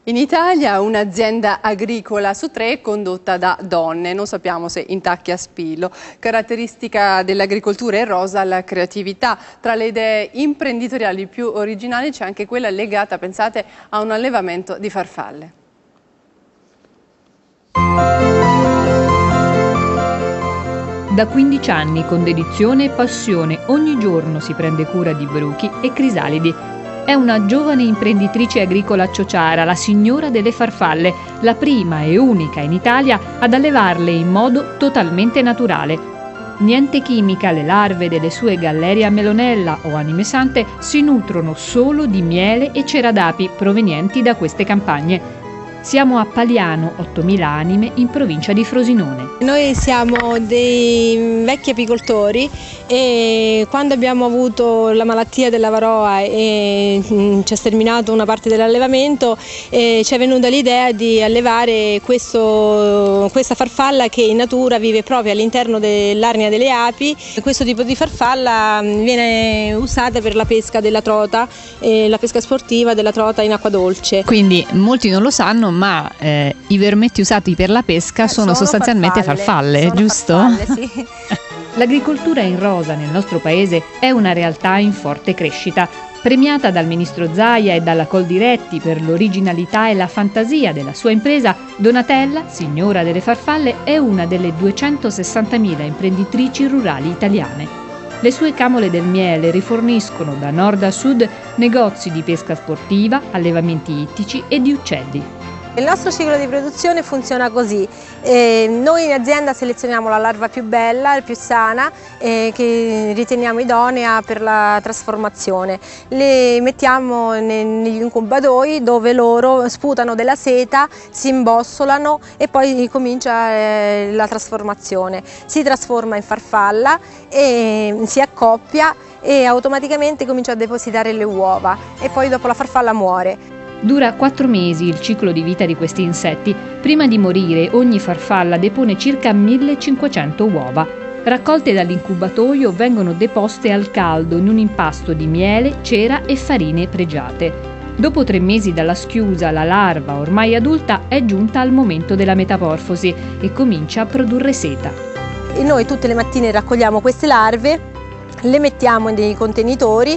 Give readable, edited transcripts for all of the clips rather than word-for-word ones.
In Italia un'azienda agricola su 3 è condotta da donne, non sappiamo se intacchi a spillo. Caratteristica dell'agricoltura è rosa la creatività. Tra le idee imprenditoriali più originali c'è anche quella legata, pensate, a un allevamento di farfalle. Da 15 anni, con dedizione e passione, ogni giorno si prende cura di bruchi e crisalidi. È una giovane imprenditrice agricola a Ciociara, la signora delle farfalle, la prima e unica in Italia ad allevarle in modo totalmente naturale. Niente chimica, le larve delle sue Galleria melonella o Anime Sante si nutrono solo di miele e cera d'api provenienti da queste campagne. Siamo a Paliano, 8.000 anime, in provincia di Frosinone. Noi siamo dei vecchi apicoltori e quando abbiamo avuto la malattia della varroa e ci ha sterminato una parte dell'allevamento, ci è venuta l'idea di allevare questa farfalla che in natura vive proprio all'interno dell'arnia delle api. Questo tipo di farfalla viene usata per la pesca della trota, la pesca sportiva della trota in acqua dolce. Quindi molti non lo sanno, ma i vermetti usati per la pesca sono sostanzialmente farfalle, giusto? Farfalle, sì. L'agricoltura in rosa nel nostro paese è una realtà in forte crescita. Premiata dal ministro Zaia e dalla Coldiretti per l'originalità e la fantasia della sua impresa, Donatella, signora delle farfalle, è una delle 260.000 imprenditrici rurali italiane. Le sue camole del miele riforniscono da nord a sud negozi di pesca sportiva, allevamenti ittici e di uccelli. Il nostro ciclo di produzione funziona così: noi in azienda selezioniamo la larva più bella, più sana, che riteniamo idonea per la trasformazione. Le mettiamo negli incubatori dove loro sputano della seta, si imbossolano e poi comincia la trasformazione. Si trasforma in farfalla e si accoppia e automaticamente comincia a depositare le uova e poi dopo la farfalla muore. Dura 4 mesi il ciclo di vita di questi insetti. Prima di morire ogni farfalla depone circa 1500 uova. Raccolte dall'incubatoio vengono deposte al caldo in un impasto di miele, cera e farine pregiate. Dopo 3 mesi dalla schiusa, la larva, ormai adulta, è giunta al momento della metamorfosi e comincia a produrre seta. E noi tutte le mattine raccogliamo queste larve, le mettiamo in dei contenitori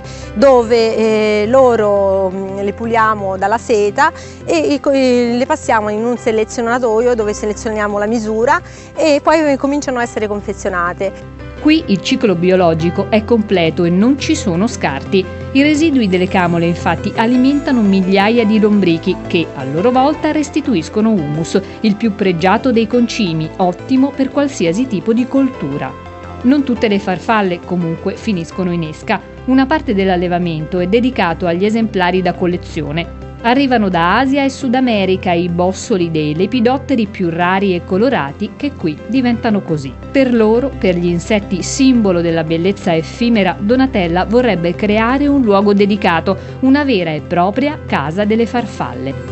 dove loro le puliamo dalla seta e le passiamo in un selezionatoio dove selezioniamo la misura e poi cominciano a essere confezionate. Qui il ciclo biologico è completo e non ci sono scarti. I residui delle camole infatti alimentano migliaia di lombrichi che a loro volta restituiscono humus, il più pregiato dei concimi, ottimo per qualsiasi tipo di coltura. Non tutte le farfalle, comunque, finiscono in esca. Una parte dell'allevamento è dedicato agli esemplari da collezione. Arrivano da Asia e Sud America i bossoli dei lepidotteri più rari e colorati che qui diventano così. Per loro, per gli insetti simbolo della bellezza effimera, Donatella vorrebbe creare un luogo dedicato, una vera e propria casa delle farfalle.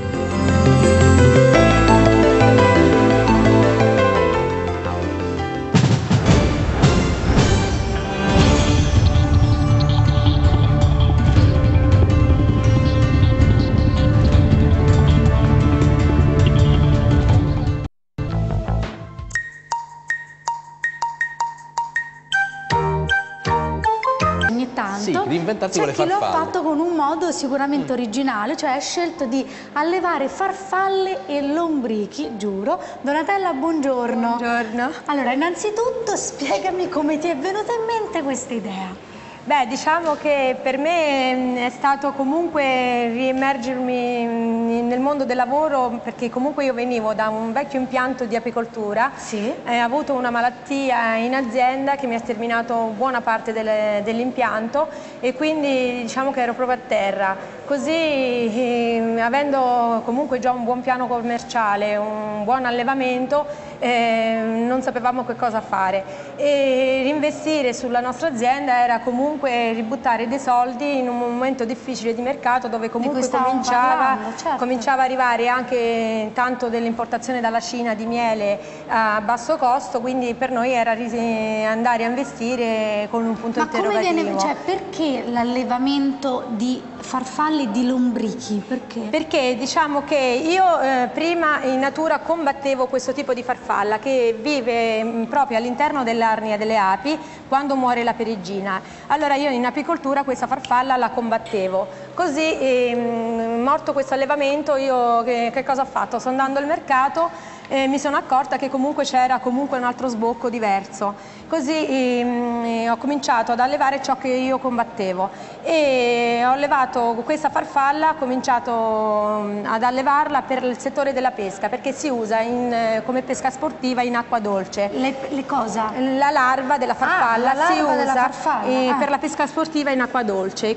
Sì, reinventarsi con le farfalle. L'ho fatto con un modo sicuramente originale, cioè ha scelto di allevare farfalle e lombrichi, giuro. Donatella, buongiorno. Buongiorno. Allora, innanzitutto spiegami come ti è venuta in mente questa idea. Beh, diciamo che per me è stato comunque riimmergermi nel mondo del lavoro, perché comunque io venivo da un vecchio impianto di apicoltura, Sì. ho avuto una malattia in azienda che mi ha sterminato buona parte dell'impianto e quindi diciamo che ero proprio a terra. Così, avendo comunque già un buon piano commerciale, un buon allevamento, non sapevamo che cosa fare e investire sulla nostra azienda era comunque ributtare dei soldi in un momento difficile di mercato dove comunque cominciava bisognava arrivare anche tanto dell'importazione dalla Cina di miele a basso costo, quindi per noi era andare a investire con un punto interrogativo. Ma come viene, cioè perché l'allevamento di farfalle e di lombrichi? Perché? Perché diciamo che io prima in natura combattevo questo tipo di farfalla che vive proprio all'interno dell'arnia delle api quando muore la perigina. Allora io in apicoltura questa farfalla la combattevo. Così morto questo allevamento io che cosa ho fatto? Sono andando al mercato e mi sono accorta che comunque c'era un altro sbocco diverso. Così ho cominciato ad allevare ciò che io combattevo e ho allevato questa farfalla, ho cominciato ad allevarla per il settore della pesca, perché si usa come pesca sportiva in acqua dolce. Le cosa? La larva della farfalla si usa per la pesca sportiva in acqua dolce.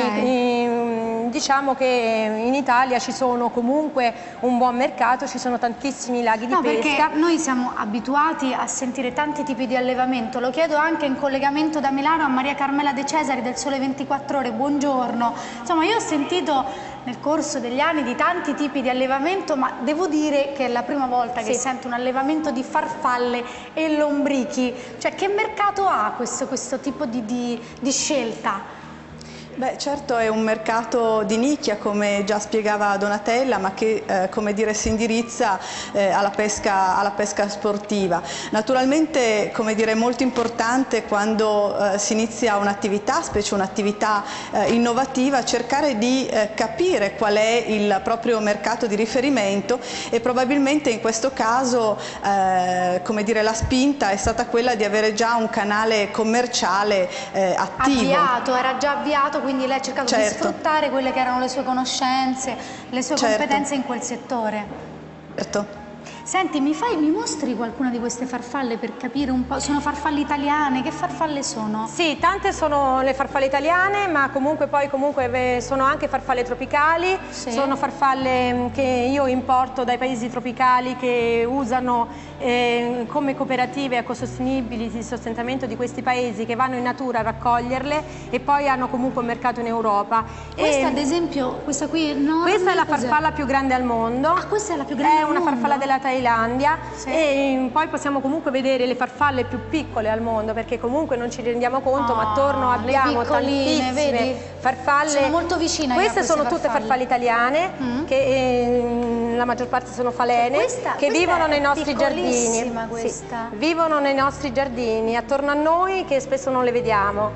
Quindi diciamo che in Italia ci sono comunque un buon mercato, ci sono tantissimi laghi di pesca. Perché noi siamo abituati a sentire tanti tipi di allevamento. Lo chiedo anche in collegamento da Milano a Maria Carmela De Cesari del Sole 24 Ore, buongiorno. Insomma, io ho sentito nel corso degli anni di tanti tipi di allevamento, ma devo dire che è la prima volta che sento un allevamento di farfalle e lombrichi. Cioè, che mercato ha questo tipo di scelta? Beh, certo è un mercato di nicchia, come già spiegava Donatella, ma che come dire, si indirizza alla pesca sportiva. Naturalmente, come dire, è molto importante quando si inizia un'attività, specie un'attività innovativa, cercare di capire qual è il proprio mercato di riferimento e probabilmente in questo caso come dire, la spinta è stata quella di avere già un canale commerciale attivo. Era già avviato, quindi lei ha cercato di sfruttare quelle che erano le sue conoscenze, le sue competenze in quel settore. Certo. Senti, mi mostri qualcuna di queste farfalle per capire un po'? Sono farfalle italiane? Che farfalle sono? Sì, tante sono le farfalle italiane, ma comunque sono anche farfalle tropicali, sono farfalle che io importo dai paesi tropicali che usano come cooperative ecosostenibili di sostentamento di questi paesi, che vanno in natura a raccoglierle e poi hanno comunque un mercato in Europa. Questa ad esempio, questa qui enorme, questa è la farfalla più grande al mondo. Ah, questa è la più grande al mondo? È una farfalla della Thailandia e poi possiamo comunque vedere le farfalle più piccole al mondo, perché comunque non ci rendiamo conto, ma attorno abbiamo tantissime farfalle. Sono molto vicine. Queste sono tutte farfalle italiane, che la maggior parte sono falene, che vivono nei nostri giardini. Questa. Vivono nei nostri giardini, attorno a noi, che spesso non le vediamo.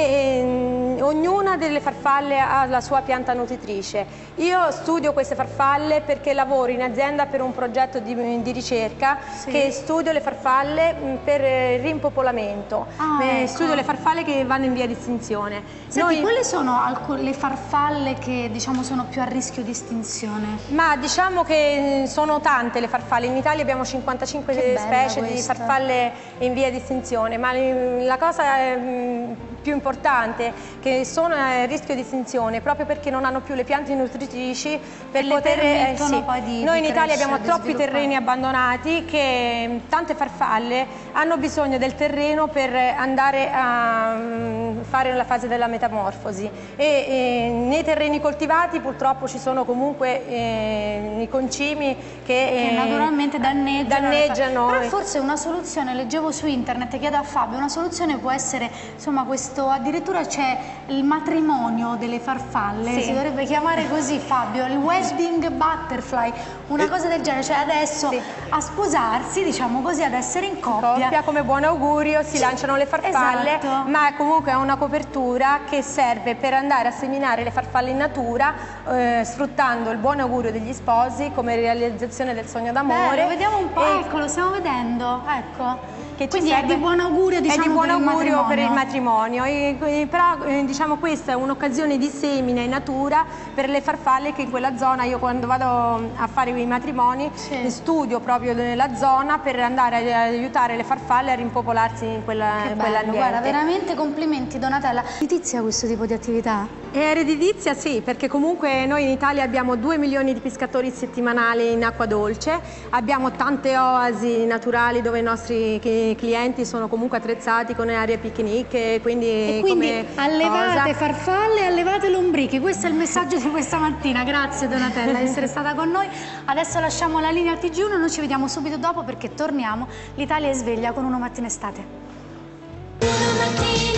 E ognuna delle farfalle ha la sua pianta nutritrice. Io studio queste farfalle perché lavoro in azienda per un progetto di ricerca che studio le farfalle per rimpopolamento. Studio le farfalle che vanno in via di estinzione. Senti, quali sono le farfalle che diciamo sono più a rischio di estinzione? Ma diciamo che sono tante le farfalle. In Italia abbiamo 55 specie di farfalle in via di estinzione, ma la cosa più importante che sono a rischio di estinzione proprio perché non hanno più le piante nutritrici per poter noi in Italia abbiamo troppi terreni abbandonati, che tante farfalle hanno bisogno del terreno per andare a fare la fase della metamorfosi e nei terreni coltivati purtroppo ci sono comunque i concimi che naturalmente danneggiano. Però noi. Forse una soluzione, leggevo su internet, chiedo a Fabio, una soluzione può essere, insomma, addirittura c'è il matrimonio delle farfalle, si dovrebbe chiamare così, Fabio, il wedding butterfly, una cosa del genere, cioè adesso a sposarsi, diciamo così, ad essere in coppia. Come buon augurio si lanciano le farfalle, ma comunque è una copertura che serve per andare a seminare le farfalle in natura, sfruttando il buon augurio degli sposi come realizzazione del sogno d'amore. Lo vediamo un po', ecco, lo stiamo vedendo, ecco. Quindi è di buon augurio, diciamo, è di buon augurio per il matrimonio. Però diciamo questa è un'occasione di semina in natura per le farfalle che in quella zona, io quando vado a fare i matrimoni studio proprio nella zona per andare ad aiutare le farfalle a rimpopolarsi in quell'ambiente. Guarda, veramente complimenti Donatella. Letizia questo tipo di attività? È redditizia, sì, perché comunque noi in Italia abbiamo 2 milioni di pescatori settimanali in acqua dolce, abbiamo tante oasi naturali dove i nostri clienti sono comunque attrezzati con area picnic e quindi allevate farfalle, allevate lombrichi, questo è il messaggio di questa mattina. Grazie Donatella di essere stata con noi. Adesso lasciamo la linea al TG1, noi ci vediamo subito dopo perché torniamo. L'Italia è sveglia con Uno Mattina Estate.